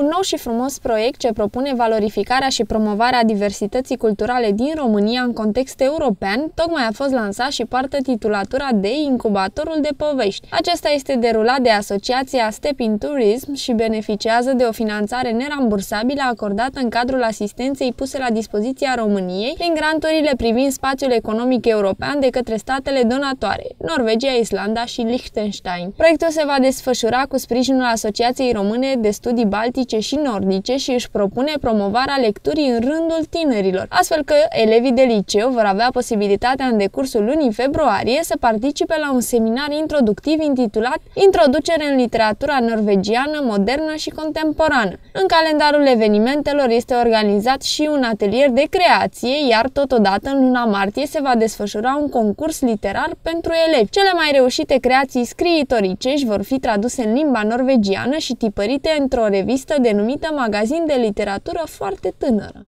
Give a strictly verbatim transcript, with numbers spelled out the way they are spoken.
Un nou și frumos proiect ce propune valorificarea și promovarea diversității culturale din România în context european, tocmai a fost lansat și poartă titulatura de Incubatorul de Povești. Acesta este derulat de Asociația Step in Tourism și beneficiază de o finanțare nerambursabilă acordată în cadrul asistenței puse la dispoziția României prin granturile privind spațiul economic european de către statele donatoare, Norvegia, Islanda și Liechtenstein. Proiectul se va desfășura cu sprijinul Asociației Române de Studii Baltice și Nordice și își propune promovarea lecturii în rândul tinerilor, astfel că elevii de liceu vor avea posibilitatea în decursul lunii februarie să participe la un seminar introductiv intitulat Introducere în literatura norvegiană, modernă și contemporană. În calendarul evenimentelor este organizat și un atelier de creație, iar totodată în luna martie se va desfășura un concurs literar pentru elevi. Cele mai reușite creații scriitoricești vor fi traduse în limba norvegiană și tipărite într-o revistă denumită Magazin de literatură foarte tânără.